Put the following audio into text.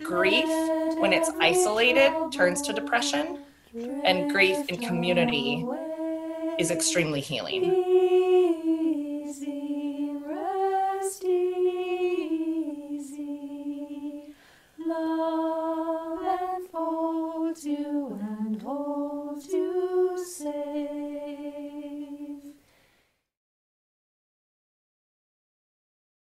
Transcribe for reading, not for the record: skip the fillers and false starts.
grief, when it's isolated, turns to depression, and grief in community is extremely healing. Easy, rest easy, love enfolds you and holds you